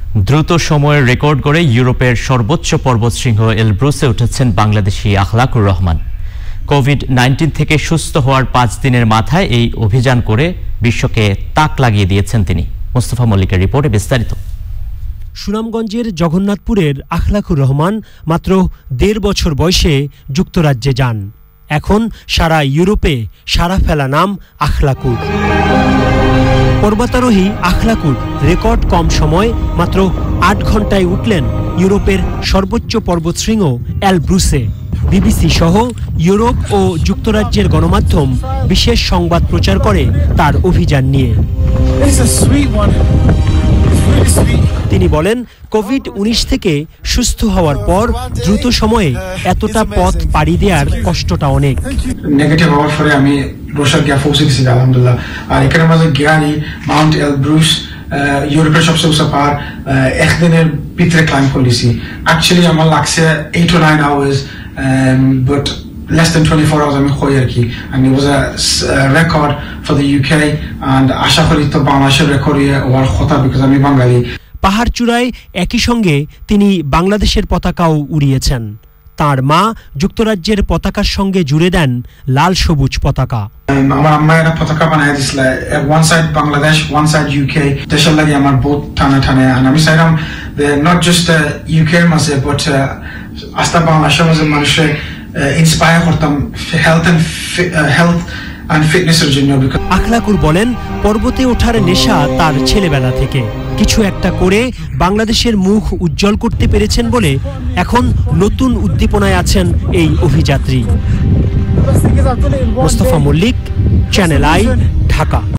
দ্রুত সময়ের রেকর্ড করে ইউরোপের সর্বোচ্চ পর্বতশৃঙ্গ এলব্রুসে উঠেছেন বাংলাদেশি আখলাকুর রহমান। কোভিড-19 থেকে সুস্থ হওয়ার 5 দিনের মাথায় এই অভিযান করে বিশ্বকে তাক লাগিয়ে দিয়েছেন তিনি। মোস্তফা মল্লিকের রিপোর্টে বিস্তারিত। সুনামগঞ্জের জগন্নাথপুরের আখলাকুর রহমান মাত্র 1.5 বছর বয়সে যুক্তরাজ্যে যান। এখন সারা ইউরোপে সারা ফেলা নাম আখলাকুর। পর্বতারোহী আখলাকুর রেকর্ড কম সময় মাত্র 8 ঘন্টায় উঠলেন ইউরোপের সর্বোচ্চ পর্বতশৃঙ্গ এলব্রুসে। বিবিসি সহ ইউরোপ ও যুক্তরাজ্যের গণমাধ্যম বিশেষ সংবাদ প্রচার করে তার অভিযান নিয়ে। তিনি বলেন, কোভিড-19 থেকে সুস্থ হওয়ার পর দ্রুত সময়ে এতটা পথ পাড়ি দেওয়ার কষ্টটা অনেক। নেগেটিভ হওয়ার পরে আমি রোশার গিয়া পৌঁছেছি আলহামদুলিল্লাহ। আর এখানে মাঝে গিয়ানি মাউন্ট এলব্রুস ইউরোপের সবচেয়ে উঁচা পাহাড় একদিনের ভিতরে ক্লাইম্ব করেছি। অ্যাকচুয়ালি আমার লাগছে 8 or 9 hours, but less than 24 hours আমি হই আর কি। and it was a record for the UK and আশা করি তো বাংলাদেশের রেকর্ড হওয়ার কথা, বিকজ আমি বাঙালি। পাহাড় চূড়ায় একই সঙ্গে তিনি বাংলাদেশের পতাকাও উড়িয়েছেন। তার মা যুক্তরাজ্যের পতাকার সঙ্গে জুড়ে দেন লাল সবুজ পতাকা। আমার আম্মা একটা পতাকা বানাই দিছিল, one side Bangladesh, one side UK. দেশের লাগে আমার বহুত টানে আর আমি চাইলাম নট জাস্ট ইউকে এর মাঝে বাট আস্থা বাংলাদেশের মাঝে মানুষের ইন্সপায়ার করতাম হেলথ এন্ড ফিটনেসের জন্য। আখলাকুর বলেন, পর্বতে ওঠার নেশা তার ছেলেবেলা থেকে। কিছু একটা করে বাংলাদেশের মুখ উজ্জ্বল করতে পেরেছেন বলে এখন নতুন উদ্দীপনায় আছেন এই অভিযাত্রী। Mostafa Mallik, channel I, Dhaka.